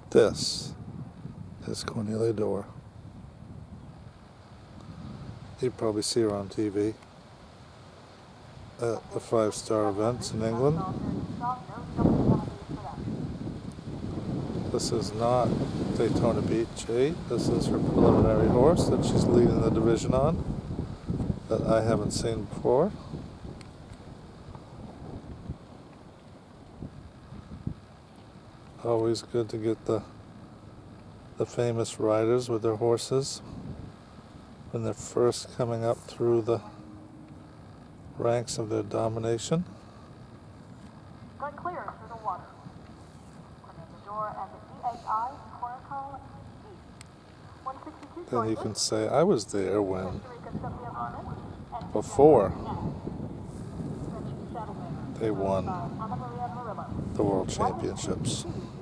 This is Cornelia Dorr. You probably see her on TV at the 5-star events in England. This is not Daytona Beach 8. This is her preliminary horse that she's leading the division on that I haven't seen before. Always good to get the famous riders with their horses when they're first coming up through the ranks of their domination. Good clear through the water. Cornelia Dorr and the DHI, Qyaracolle, East. Then you can say, I was there when, before they won the World Championships.